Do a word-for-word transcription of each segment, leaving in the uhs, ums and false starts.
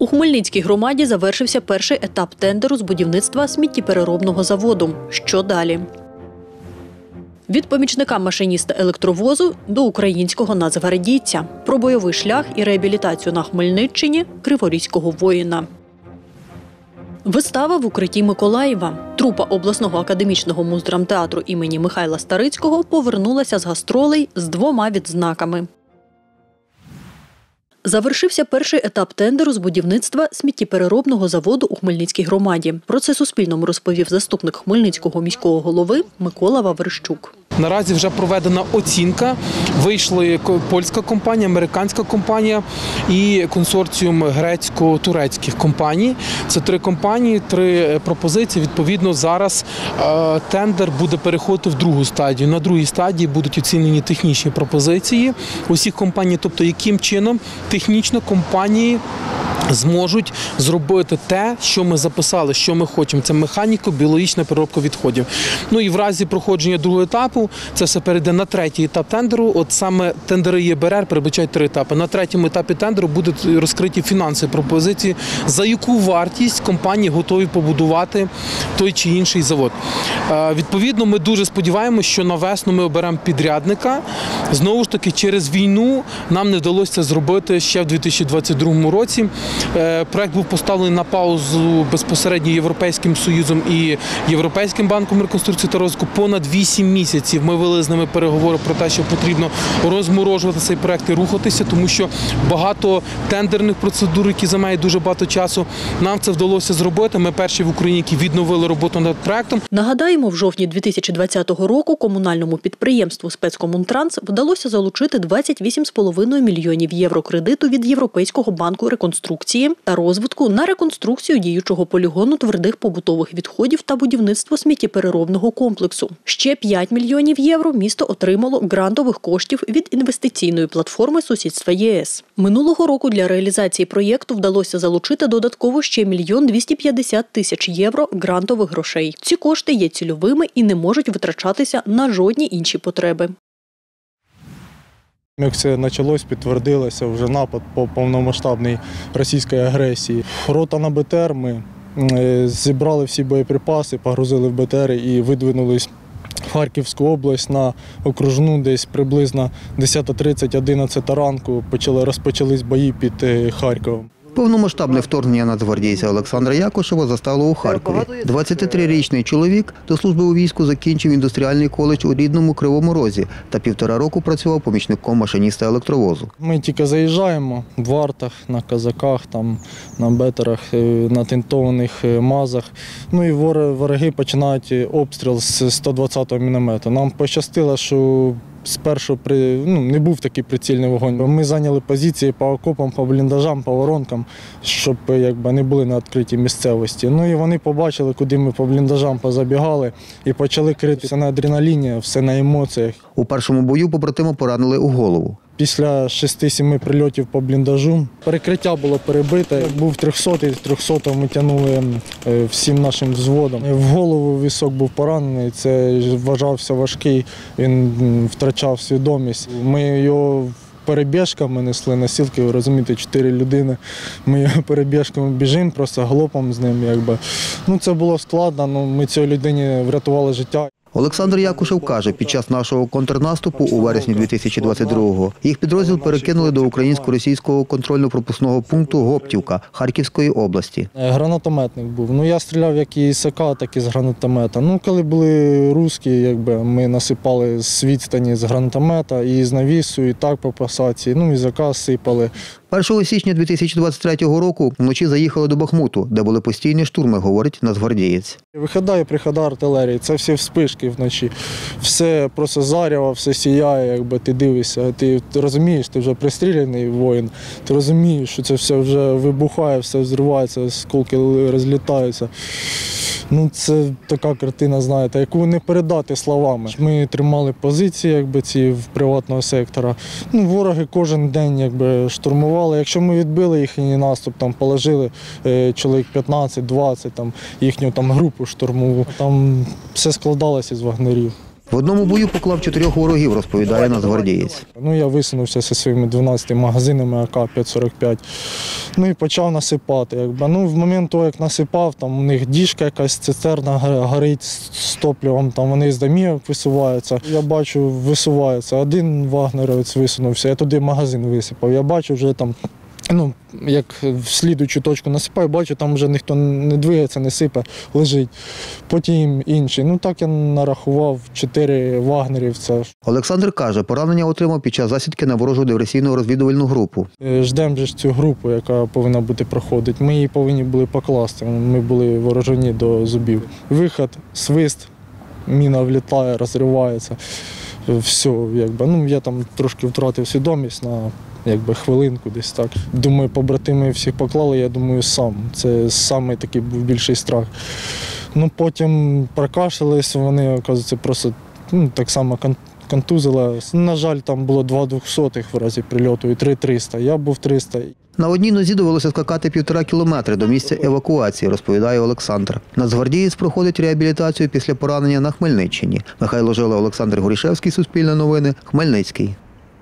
У Хмельницькій громаді завершився перший етап тендеру з будівництва сміттєпереробного заводу. Що далі? Від помічника машиніста електровозу до українського нацгвардійця. Про бойовий шлях і реабілітацію на Хмельниччині криворізького воїна. Вистава в укритті Миколаєва. Трупа обласного академічного муздрамтеатру імені Михайла Старицького повернулася з гастролей з двома відзнаками. Завершився перший етап тендеру з будівництва сміттєпереробного заводу у Хмельницькій громаді. Про це Суспільному розповів заступник Хмельницького міського голови Микола Ваврищук. Наразі вже проведена оцінка. Вийшли польська компанія, американська компанія і консорціум грецько-турецьких компаній. Це три компанії, три пропозиції. Відповідно, зараз е, тендер буде переходити в другу стадію. На другій стадії будуть оцінені технічні пропозиції усіх компаній, тобто яким чином технічно компанії зможуть зробити те, що ми записали, що ми хочемо. Це механіко-біологічна переробка відходів. Ну і в разі проходження другого етапу це все перейде на третій етап тендеру. От саме тендери ЄБРР передбачають три етапи. На третьому етапі тендеру будуть розкриті фінансові пропозиції, за яку вартість компанії готові побудувати той чи інший завод. Відповідно, ми дуже сподіваємося, що на весну ми оберемо підрядника. Знову ж таки, через війну нам не вдалося це зробити ще в дві тисячі двадцять другому році. Проект був поставлений на паузу безпосередньо Європейським Союзом і Європейським банком реконструкції та розвитку. Понад вісім місяців ми вели з ними переговори про те, що потрібно розморожувати цей проект і рухатися, тому що багато тендерних процедур, які займають дуже багато часу, нам це вдалося зробити. Ми перші в Україні, які відновили роботу над проектом. Нагадаємо, в жовтні дві тисячі двадцятого року комунальному підприємству «Спецкомунтранс» вдалося залучити двадцять вісім з половиною мільйонів євро кредиту від Європейського банку реконструкції та розвитку на реконструкцію діючого полігону твердих побутових відходів та будівництво сміттєпереробного комплексу. Ще п'ять мільйонів євро місто отримало грантових коштів від інвестиційної платформи сусідства ЄС. Минулого року для реалізації проєкту вдалося залучити додатково ще мільйон двісті п'ятдесят тисяч євро грантових грошей. Ці кошти є цільовими і не можуть витрачатися на жодні інші потреби. Як це почалось, підтвердилося вже напад по повномасштабній російській агресії. Рота на БТР, ми зібрали всі боєприпаси, погрузили в БТР і видвинулись в Харківську область на окружну, десь приблизно десята тридцять - одинадцята ранку почали, розпочались бої під Харковом. Повномасштабне вторгнення нацгвардійця Олександра Якушева застало у Харкові. двадцятитрирічний чоловік до служби у війську закінчив індустріальний коледж у рідному Кривому Розі та півтора року працював помічником машиніста електровозу. Ми тільки заїжджаємо в вартах, на казаках, там, на бетерах, на тинтованих мазах. Ну і вороги починають обстріл з сто двадцятого міномета. Нам пощастило, що спершу при, ну, не був такий прицільний вогонь. Ми зайняли позиції по окопам, по бліндажам, по воронкам, щоб якби, не були на відкритій місцевості. Ну і вони побачили, куди ми по бліндажам позабігали і почали крити. Все на адреналіні, все на емоціях. У першому бою побратима поранили у голову. Після шести-семи прильотів по бліндажу перекриття було перебите. Був трьохсотий, трьохсотого ми тягнули всім нашим взводом. В голову висок був поранений, це вважався важкий, він втрачав свідомість. Ми його перебіжками несли носілки, ви розумієте, чотири людини. Ми його перебіжками біжимо, просто галопом з ним. Якби. Ну, це було складно, але ми цій людині врятували життя. Олександр Якушев каже, під час нашого контрнаступу у вересні дві тисячі двадцять другого їх підрозділ перекинули до українсько-російського контрольно-пропускного пункту Гоптівка Харківської області. Гранатометник був. Ну, я стріляв як і з АК, так і з гранатомета. Ну, коли були русські, якби, ми насипали з відстані з гранатомета і з навісу, і так по посадці, ну, і з АК сипали. першого січня дві тисячі двадцять третього року вночі заїхали до Бахмуту, де були постійні штурми, говорить нацгвардієць. Виходить, приходить артилерії, це всі вспишки вночі. Все просто зарява, все сіяє, якби ти дивишся. Ти, ти розумієш, ти вже пристріляний воїн, ти розумієш, що це все вже вибухає, все взривається, осколки розлітаються. Ну, це така картина, знаєте, яку не передати словами. Ми тримали позиції, якби, ці в приватного сектора. Ну, вороги кожен день, якби, штурмували. Якщо ми відбили їхній наступ, там положили е, чоловік п'ятнадцять-двадцять, там їхню там групу штурмову. Там все складалося з вагнерів. В одному бою поклав чотирьох ворогів, розповідає нацгвардієць. Ну, я висунувся зі своїми дванадцятими магазинами А К п'ять сорок п'ять, ну і почав насипати. Якби. Ну, в момент того, як насипав, там у них діжка якась, цистерна горить з топливом, там вони з домів висуваються. Я бачу, висуваються. Один вагнеровець висунувся, я туди магазин висипав. Я бачу вже там, ну, як в слідуючу точку насипаю, бачу, там вже ніхто не двигається, не сипе, лежить. Потім інший. Ну так я нарахував чотири вагнерівця. Олександр каже, поранення отримав під час засідки на ворожу диверсійну розвідувальну групу. Ждемо ж цю групу, яка повинна бути проходити. Ми її повинні були покласти, ми були вооружені до зубів. Вихід, свист, міна влітає, розривається. Все, якби. Ну, я там трошки втратив свідомість на якби хвилинку десь так. Думаю, побратими всіх поклали, я думаю, сам. Це саме такий був більший страх. Ну, потім прокашлялись, вони, оказується, просто ну, так само контузили. На жаль, там було два двохсотих в разі прильоту і три триста. Я був триста. На одній нозі довелося скакати півтора кілометри до місця евакуації, розповідає Олександр. Нацгвардієць проходить реабілітацію після поранення на Хмельниччині. Михайло Жила, Олександр Горішевський, Суспільне новини, Хмельницький.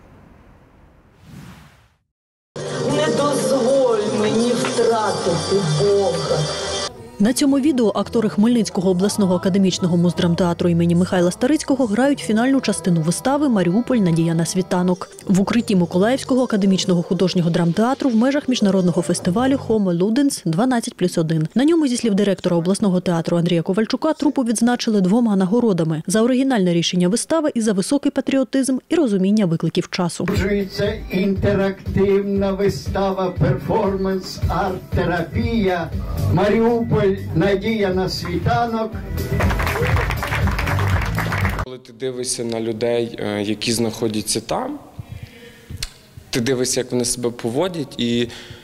Не дозволь мені втратити Бога. На цьому відео актори Хмельницького обласного академічного муздрамтеатру імені Михайла Старицького грають фінальну частину вистави «Маріуполь. Надія на світанок» в укритті Миколаївського академічного художнього драмтеатру в межах міжнародного фестивалю «Хомо Люденс дванадцять плюс один». На ньому, зі слів директора обласного театру Андрія Ковальчука, трупу відзначили двома нагородами – за оригінальне рішення вистави і за високий патріотизм і розуміння викликів часу. Це інтерактивна вистава, перформанс, арт-терапія «Маріуполь. Надія на світанок». Коли ти дивишся на людей, які знаходяться там, ти дивишся, як вони себе поводять, і,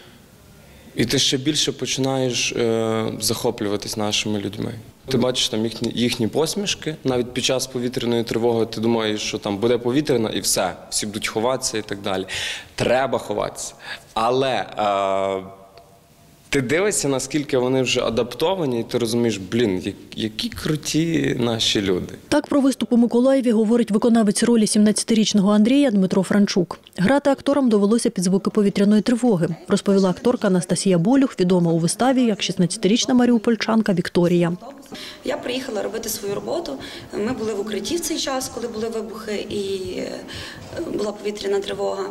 і ти ще більше починаєш е, захоплюватись нашими людьми. Ти бачиш там їхні, їхні посмішки, навіть під час повітряної тривоги ти думаєш, що там буде повітряна і все, всі будуть ховатися і так далі. Треба ховатися. Але е, ти дивишся, наскільки вони вже адаптовані, і ти розумієш, блін, які круті наші люди. Так про виступ у Миколаєві говорить виконавець ролі сімнадцятирічного Андрія Дмитро Франчук. Грати акторам довелося під звуки повітряної тривоги, розповіла акторка Анастасія Болюх, відома у виставі як шістнадцятирічна маріупольчанка Вікторія. Я приїхала робити свою роботу. Ми були в укритті в цей час, коли були вибухи і була повітряна тривога.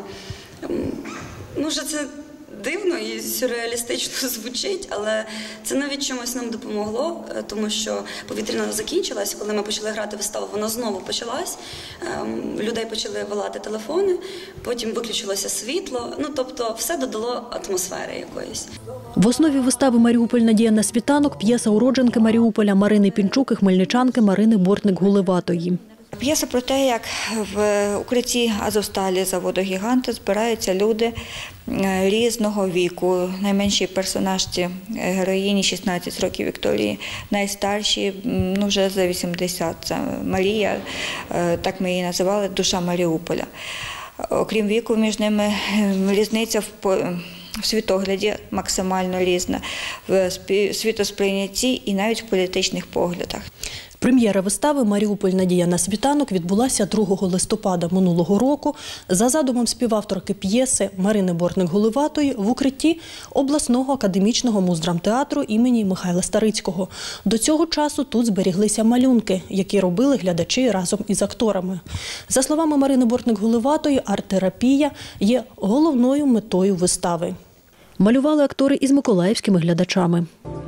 Ну, вже це дивно і сюрреалістично звучить, але це навіть чомусь нам допомогло, тому що повітряна закінчилась, коли ми почали грати виставу, вона знову почалась, людей почали вилати телефони, потім виключилося світло, ну тобто все додало атмосфери якоїсь. В основі вистави «Маріуполь. Надія на світанок» п'єса уродженки Маріуполя Марини Пінчук і хмельничанки Марини Бортник-Гуливатої. П'єса про те, як в укритті Азовсталі заводу «Гіганти» збираються люди різного віку. Найменший персонаж – героїні шістнадцять років Вікторії, найстарші ну, вже за вісімдесят. Це Марія, так ми її називали, душа Маріуполя. Окрім віку, між ними різниця в в світогляді максимально різна, в світосприйнятті і навіть в політичних поглядах. Прем'єра вистави «Маріуполь. Надія на світанок» відбулася другого листопада минулого року за задумом співавторки п'єси Марини Бортник-Гуливатої в укритті обласного академічного муздрамтеатру імені Михайла Старицького. До цього часу тут зберіглися малюнки, які робили глядачі разом із акторами. За словами Марини Бортник-Гуливатої, арт-терапія є головною метою вистави. Малювали актори із миколаївськими глядачами.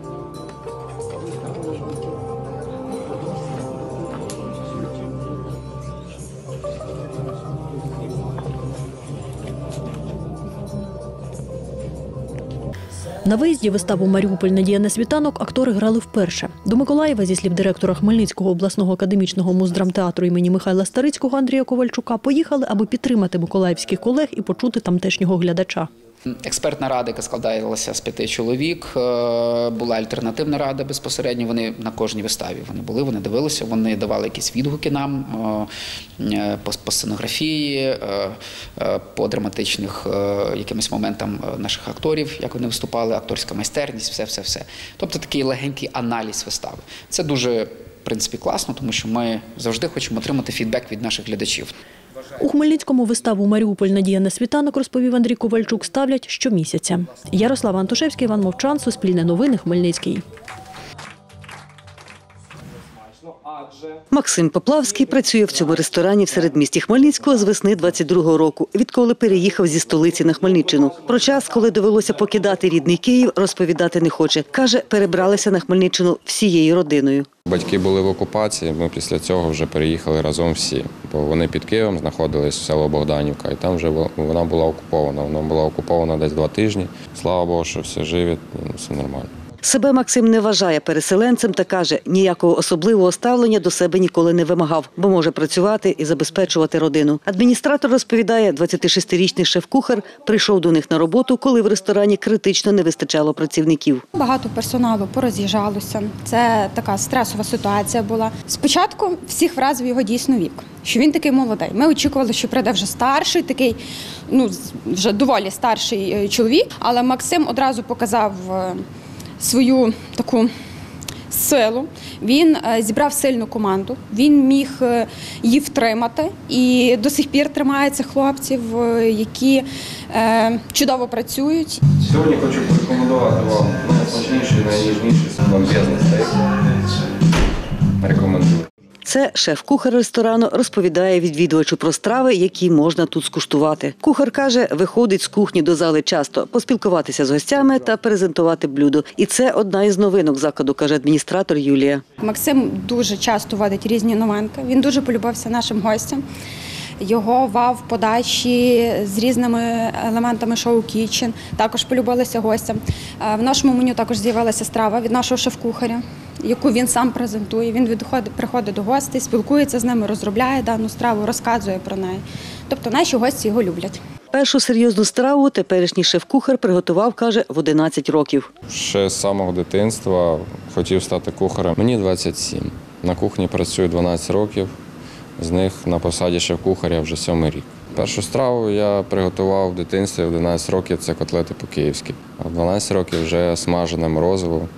На виїзді виставу «Маріуполь. Надія на світанок» актори грали вперше. До Миколаєва, зі слів директора Хмельницького обласного академічного муздрамтеатру імені Михайла Старицького Андрія Ковальчука, поїхали, аби підтримати миколаївських колег і почути тамтешнього глядача. Експертна рада, яка складалася з п'яти чоловік, була альтернативна рада безпосередньо, вони на кожній виставі вони були, вони дивилися, вони давали якісь відгуки нам по сценографії, по драматичних якимось моментам наших акторів, як вони виступали, акторська майстерність, все-все-все. Тобто такий легенький аналіз вистави. Це дуже принципі, класно, тому що ми завжди хочемо отримати фідбек від наших глядачів. У Хмельницькому виставу «Маріуполь. Надія на світанок», розповів Андрій Ковальчук, ставлять щомісяця. Ярослава Антошевська, Іван Мовчан, Суспільне новини, Хмельницький. Максим Поплавський працює в цьому ресторані в середмісті Хмельницького з весни двадцять другого року, відколи переїхав зі столиці на Хмельниччину. Про час, коли довелося покидати рідний Київ, розповідати не хоче. Каже, перебралися на Хмельниччину всією родиною. Батьки були в окупації, ми після цього вже переїхали разом всі. Бо вони під Києвом знаходились в село Богданівка, і там вже вона була окупована. Вона була окупована десь два тижні. Слава Богу, що все живі, все нормально. Себе Максим не вважає переселенцем та каже, ніякого особливого ставлення до себе ніколи не вимагав, бо може працювати і забезпечувати родину. Адміністратор розповідає, двадцятишестирічний шеф-кухар прийшов до них на роботу, коли в ресторані критично не вистачало працівників. Багато персоналу пороз'їжджалося. Це така стресова ситуація була. Спочатку всіх вразив його дійсно вік, що він такий молодий. Ми очікували, що прийде вже старший, такий, ну, вже доволі старший чоловік, але Максим одразу показав свою таку силу. Він зібрав сильну команду, він міг її втримати і до сих пір тримається хлопців, які чудово працюють. Сьогодні хочу порекомендувати вам найсмачніший, найніжніший бомбезний стейк. Рекомендую. Це шеф-кухар ресторану розповідає відвідувачу про страви, які можна тут скуштувати. Кухар каже, виходить з кухні до зали часто, поспілкуватися з гостями та презентувати блюдо. І це одна із новинок закладу, каже адміністратор Юлія. Максим дуже часто вводить різні новинки. Він дуже полюбився нашим гостям. Його вау-подачі з різними елементами шоу-кітчен також полюбилися гостям. В нашому меню також з'явилася страва від нашого шеф-кухаря, яку він сам презентує. Він відходить, приходить до гостей, спілкується з ними, розробляє дану страву, розказує про неї. Тобто наші гості його люблять. Першу серйозну страву теперішній шеф-кухар приготував, каже, в одинадцять років. Ще з самого дитинства хотів стати кухарем. Мені двадцять сім. На кухні працюю дванадцять років. З них на посаді шеф-кухаря вже сьомий рік. Першу страву я приготував в дитинстві, в одинадцять років це котлети по-київськи. А в дванадцять років вже смажене морозиво.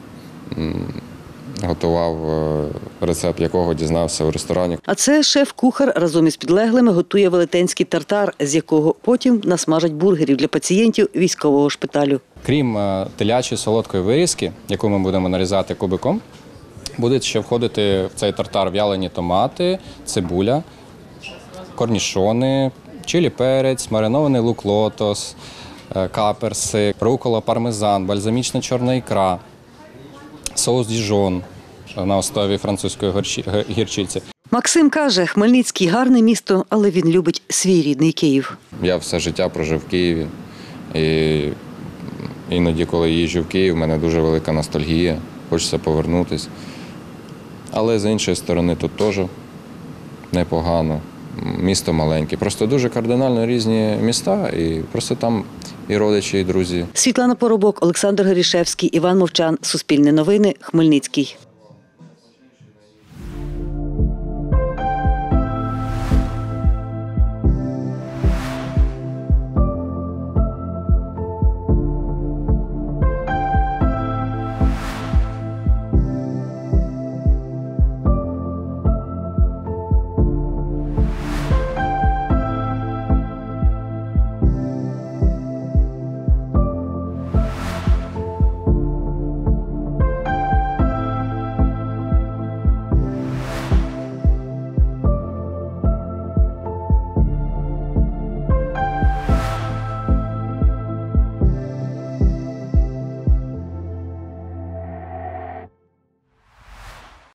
Готував, рецепт якого дізнався у ресторані. А це шеф-кухар разом із підлеглими готує велетенський тартар, з якого потім насмажать бургерів для пацієнтів військового шпиталю. Крім телячої солодкої вирізки, яку ми будемо нарізати кубиком, будуть ще входити в цей тартар в'ялені томати, цибуля, корнішони, чилі-перець, маринований лук-лотос, каперси, рукола, пармезан, бальзамічна чорна ікра, соус діжон на основі французької гірчиці. Максим каже, Хмельницький – гарне місто, але він любить свій рідний Київ. Я все життя прожив в Києві. І іноді, коли їжджу в Київ, в мене дуже велика ностальгія, хочеться повернутися. Але з іншої сторони тут теж непогано. Місто маленьке. Просто дуже кардинально різні міста, і просто там і родичі, і друзі. Світлана Поробок, Олександр Горішевський, Іван Мовчан. Суспільне новини, Хмельницький.